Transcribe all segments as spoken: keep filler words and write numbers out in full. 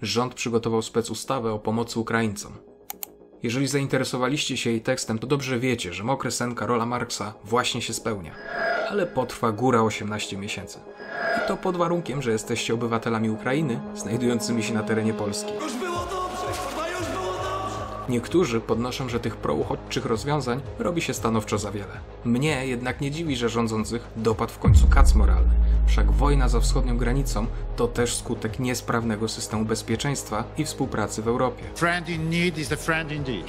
rząd przygotował specustawę o pomocy Ukraińcom. Jeżeli zainteresowaliście się jej tekstem, to dobrze wiecie, że mokry sen Karola Marksa właśnie się spełnia. Ale potrwa góra osiemnaście miesięcy. I to pod warunkiem, że jesteście obywatelami Ukrainy, znajdującymi się na terenie Polski. Już było dobrze, chyba już było dobrze. Niektórzy podnoszą, że tych prouchodźczych rozwiązań robi się stanowczo za wiele. Mnie jednak nie dziwi, że rządzących dopadł w końcu kac moralny. Wszak wojna za wschodnią granicą to też skutek niesprawnego systemu bezpieczeństwa i współpracy w Europie. Friend in need is a friend indeed.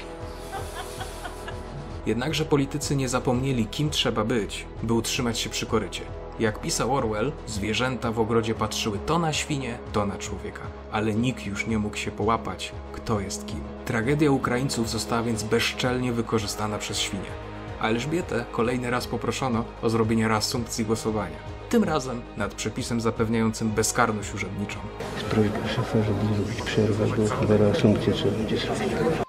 Jednakże politycy nie zapomnieli, kim trzeba być, by utrzymać się przy korycie. Jak pisał Orwell, zwierzęta w ogrodzie patrzyły to na świnie, to na człowieka. Ale nikt już nie mógł się połapać, kto jest kim. Tragedia Ukraińców została więc bezczelnie wykorzystana przez świnie. A Elżbietę kolejny raz poproszono o zrobienie reasumpcji głosowania. Tym razem nad przepisem zapewniającym bezkarność urzędniczą. Prośba szefa, żeby zrobić przerwę, bo chyba reasumpcję trzeba będzie zrobić.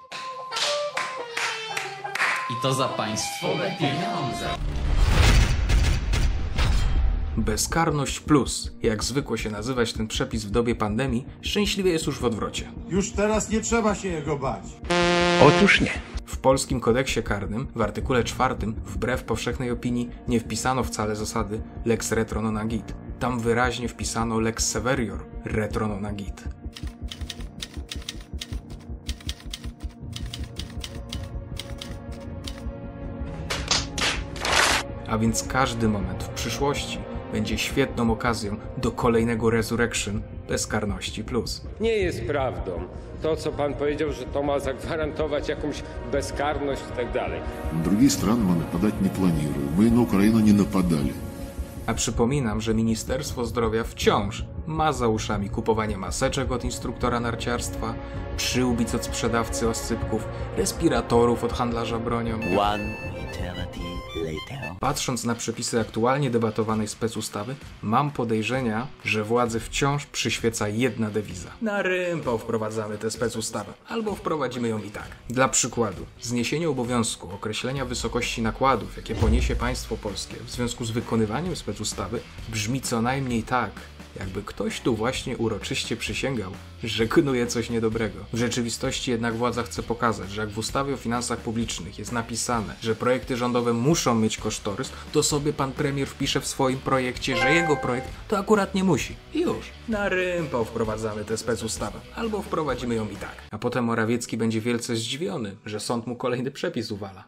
I to za państwowe pieniądze. Bezkarność plus, jak zwykło się nazywać ten przepis w dobie pandemii, szczęśliwie jest już w odwrocie. Już teraz nie trzeba się jego bać. Otóż nie. W polskim kodeksie karnym, w artykule czwartym, wbrew powszechnej opinii, nie wpisano wcale zasady lex retro non agit. Tam wyraźnie wpisano lex severior retro non agit. A więc każdy moment w przyszłości będzie świetną okazją do kolejnego resurrection bezkarności plus. Nie jest prawdą to, co pan powiedział, że to ma zagwarantować jakąś bezkarność i tak dalej. Другие страны мы нападать не планируем. Мы на Украину не нападали. A przypominam, że Ministerstwo Zdrowia wciąż ma za uszami kupowanie maseczek od instruktora narciarstwa, przyłbic od sprzedawcy oscypków, respiratorów od handlarza bronią. One eternity later. Patrząc na przepisy aktualnie debatowanej specustawy, mam podejrzenia, że władzy wciąż przyświeca jedna dewiza. Na rympał wprowadzamy tę specustawę, albo wprowadzimy ją i tak. Dla przykładu, zniesienie obowiązku określenia wysokości nakładów, jakie poniesie państwo polskie w związku z wykonywaniem specustawy, brzmi co najmniej tak, jakby ktoś tu właśnie uroczyście przysięgał, że knuje coś niedobrego. W rzeczywistości jednak władza chce pokazać, że jak w ustawie o finansach publicznych jest napisane, że projekty rządowe muszą mieć kosztorys, to sobie pan premier wpisze w swoim projekcie, że jego projekt to akurat nie musi. I już. Na rympał wprowadzamy tę specustawę. Albo wprowadzimy ją i tak. A potem Morawiecki będzie wielce zdziwiony, że sąd mu kolejny przepis uwala.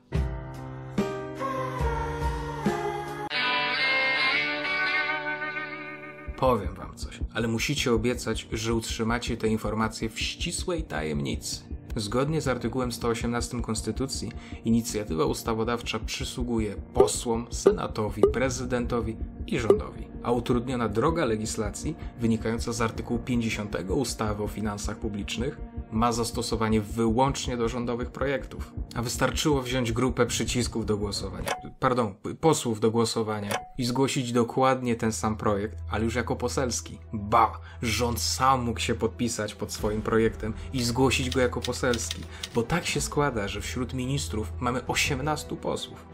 Powiem wam coś, ale musicie obiecać, że utrzymacie te informacje w ścisłej tajemnicy. Zgodnie z artykułem sto osiemnastym Konstytucji inicjatywa ustawodawcza przysługuje posłom, senatowi, prezydentowi i rządowi, a utrudniona droga legislacji wynikająca z artykułu pięćdziesiątego ustawy o finansach publicznych ma zastosowanie wyłącznie do rządowych projektów. A wystarczyło wziąć grupę przycisków do głosowania, pardon, posłów do głosowania i zgłosić dokładnie ten sam projekt, ale już jako poselski. Ba, rząd sam mógł się podpisać pod swoim projektem i zgłosić go jako poselski, bo tak się składa, że wśród ministrów mamy osiemnastu posłów.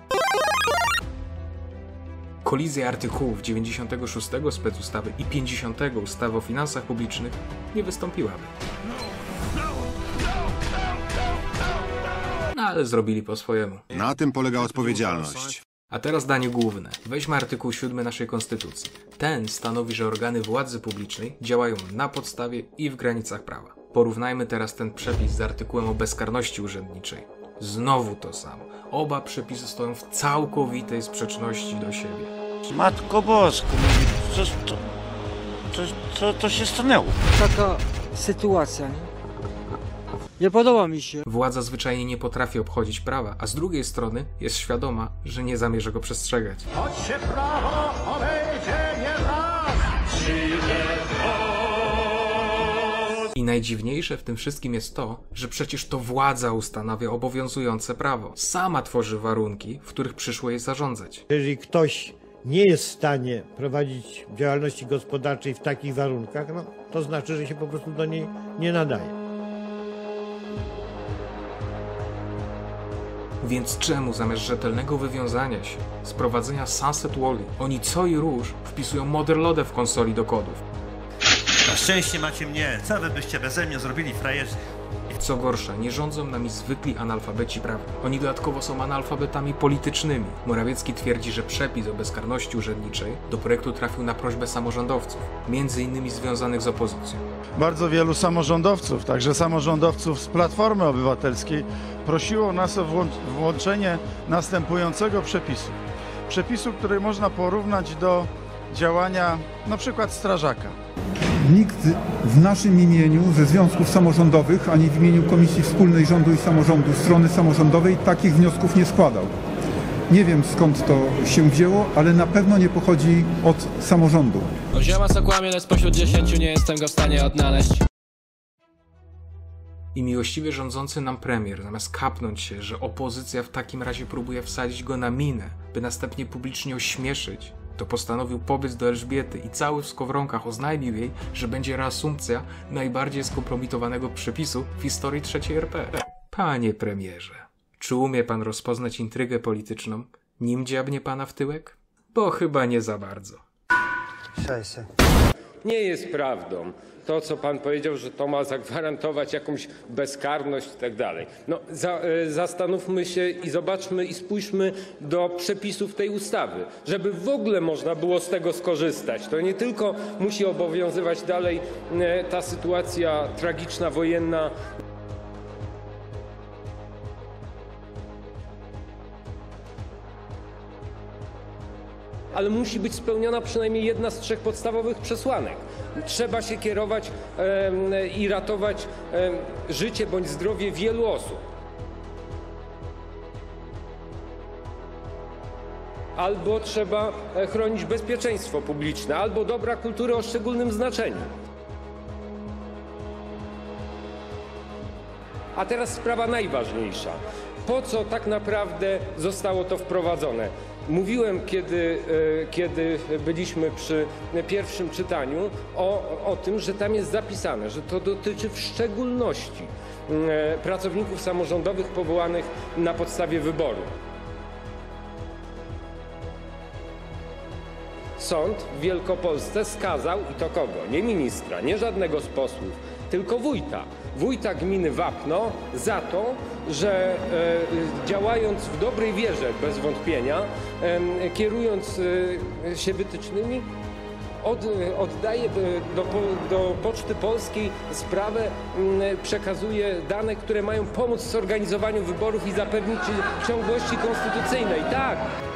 Kolizja artykułów dziewięćdziesiątego szóstego specustawy i pięćdziesiątego ustawy o finansach publicznych nie wystąpiłaby. No ale zrobili po swojemu. Na tym polega odpowiedzialność. A teraz danie główne. Weźmy artykuł siódmy naszej Konstytucji. Ten stanowi, że organy władzy publicznej działają na podstawie i w granicach prawa. Porównajmy teraz ten przepis z artykułem o bezkarności urzędniczej. Znowu to samo. Oba przepisy stoją w całkowitej sprzeczności do siebie. Matko Bosko, co, co, co, co to się stanęło? Taka sytuacja, nie? Nie podoba mi się. Władza zwyczajnie nie potrafi obchodzić prawa, a z drugiej strony jest świadoma, że nie zamierza go przestrzegać. Choć się prawo obejdzie nie raz, przyjdzie I najdziwniejsze w tym wszystkim jest to, że przecież to władza ustanawia obowiązujące prawo. Sama tworzy warunki, w których przyszło jej zarządzać. Jeżeli ktoś nie jest w stanie prowadzić działalności gospodarczej w takich warunkach, no, to znaczy, że się po prostu do niej nie nadaje. Więc czemu zamiast rzetelnego wywiązania się z prowadzenia Sunset Wally, oni co i róż wpisują Motherlodę w konsoli do kodów? Na szczęście macie mnie. Co wy byście beze mnie zrobili, frajerzy? Co gorsza, nie rządzą nami zwykli analfabeci prawa. Oni dodatkowo są analfabetami politycznymi. Morawiecki twierdzi, że przepis o bezkarności urzędniczej do projektu trafił na prośbę samorządowców, między innymi związanych z opozycją. Bardzo wielu samorządowców, także samorządowców z Platformy Obywatelskiej, prosiło nas o włączenie następującego przepisu. Przepisu, który można porównać do działania na przykład strażaka. Nikt w naszym imieniu, ze związków samorządowych, ani w imieniu Komisji Wspólnej Rządu i Samorządu strony samorządowej takich wniosków nie składał. Nie wiem, skąd to się wzięło, ale na pewno nie pochodzi od samorządu. Zioma co kłamie, lecz spośród dziesięciu nie jestem go w stanie odnaleźć. I miłościwie rządzący nam premier, zamiast kapnąć się, że opozycja w takim razie próbuje wsadzić go na minę, by następnie publicznie ośmieszyć, to postanowił pobiec do Elżbiety i cały w skowronkach oznajmił jej, że będzie reasumpcja najbardziej skompromitowanego przepisu w historii trzeciej R P. Panie premierze, czy umie pan rozpoznać intrygę polityczną, nim dziabnie pana w tyłek? Bo chyba nie za bardzo. Szajse. Nie jest prawdą to, co pan powiedział, że to ma zagwarantować jakąś bezkarność i tak dalej. No, za, y, zastanówmy się i zobaczmy i spójrzmy do przepisów tej ustawy, żeby w ogóle można było z tego skorzystać. To nie tylko musi obowiązywać dalej y, ta sytuacja tragiczna, wojenna. Ale musi być spełniona przynajmniej jedna z trzech podstawowych przesłanek. Trzeba się kierować e, i ratować e, życie bądź zdrowie wielu osób. Albo trzeba chronić bezpieczeństwo publiczne, albo dobra kultury o szczególnym znaczeniu. A teraz sprawa najważniejsza. Po co tak naprawdę zostało to wprowadzone? Mówiłem, kiedy, kiedy byliśmy przy pierwszym czytaniu, o, o tym, że tam jest zapisane, że to dotyczy w szczególności pracowników samorządowych powołanych na podstawie wyboru. Sąd w Wielkopolsce skazał, i to kogo? Nie ministra, nie żadnego z posłów, tylko wójta. Wójta gminy Wapno za to, że e, działając w dobrej wierze, bez wątpienia, e, kierując e, się wytycznymi, od, oddaje do, do Poczty Polskiej sprawę, m, przekazuje dane, które mają pomóc w zorganizowaniu wyborów i zapewnić ciągłości konstytucyjnej. Tak!